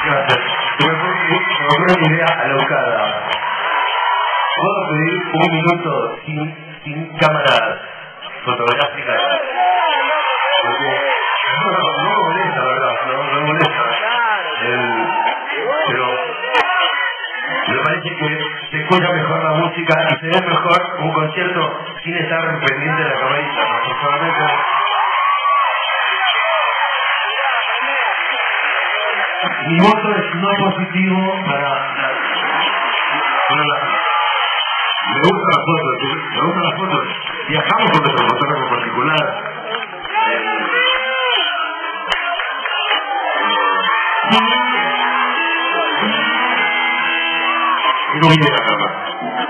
Gracias. Se me ocurre una idea alocada. ¿Puedo pedir un minuto sin cámaras fotográficas? No me molesta, ¿verdad? No me molesta. Pero me parece que se escucha mejor la música y se ve mejor un concierto sin estar pendiente de la camarita. Mi voto es no positivo para me gustan las fotos. Viajamos con nuestro fotógrafo particular. No viene a acabar.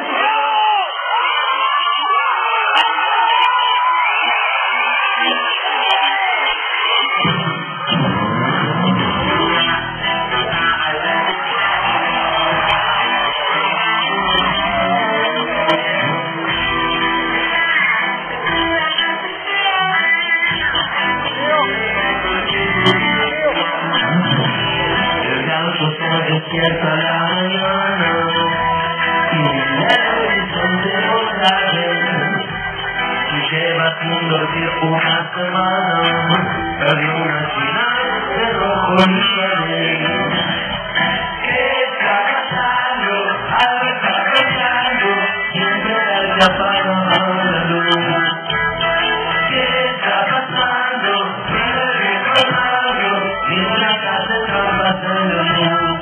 Despierta la mañana y el horizonte otra vez. Si llevas sin dormir una semana, perdí una final de rojo y verde. ¿Qué está pasando? Algo está pasando, siempre hay que apagar la luz. ¿Qué está pasando? Sigue recordando, mientras hace trampas en la luz.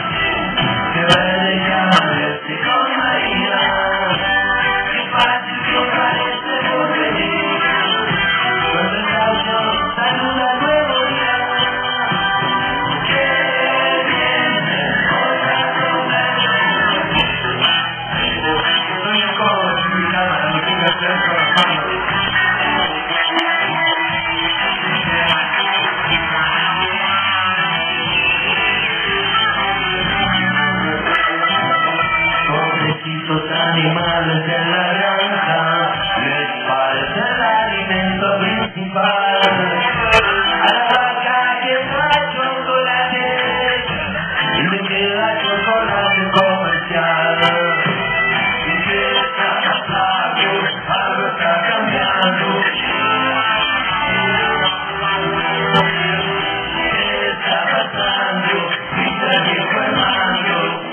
Animales de la granja les parece el alimento principal. A la vaca que da chocolate y le queda chocolate comercial. ¿Y qué está pasando? Algo está cambiando. ¿Qué está pasando? Dice el viejo hermano.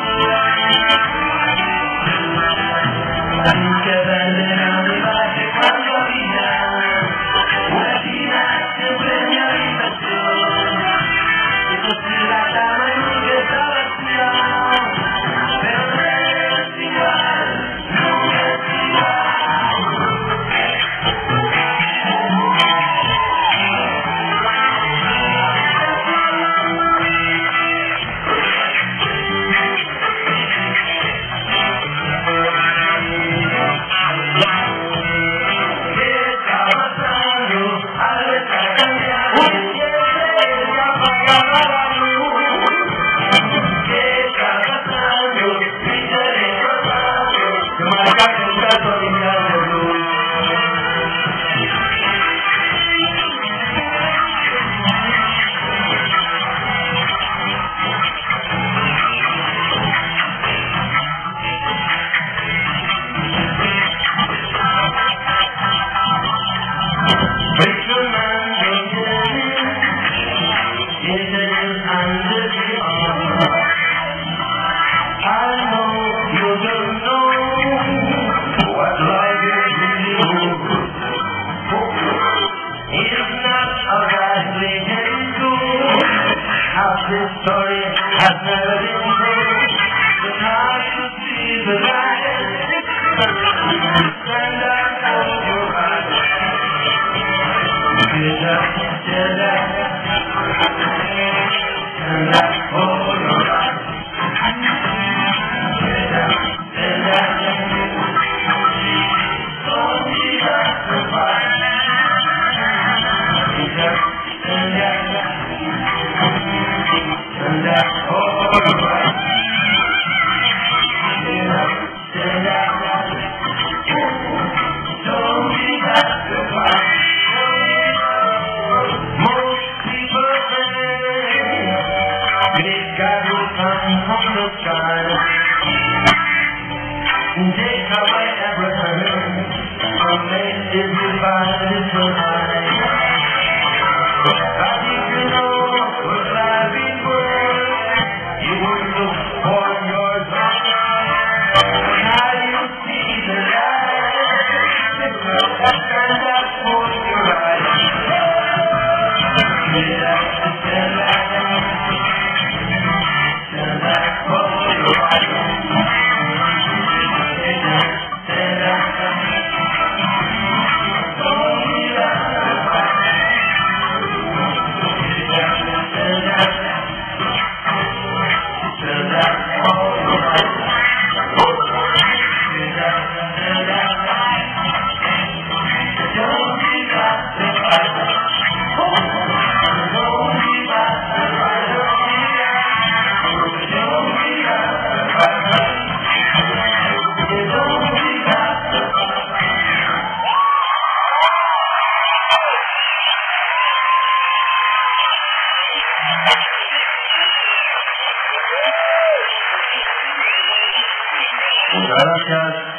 Que venden a mi valle cuando había una china siempre en mi habitación. Eso sí, la cama nunca está vacía, pero no es igual, no es igual. This story has never been told. It's hard to see the light. Stand up for your right. Stand up for your right. Stand up. Don't be sacrificed. Stand up. And that's all right. Don't be sacrificed. Most people say Big God will come from the sky. Jacob and Abraham, made everybody so high. I think you know what life is worth. You would look for your daughter. Now you see the light. And that's for your right. Stand up for your right. Gracias.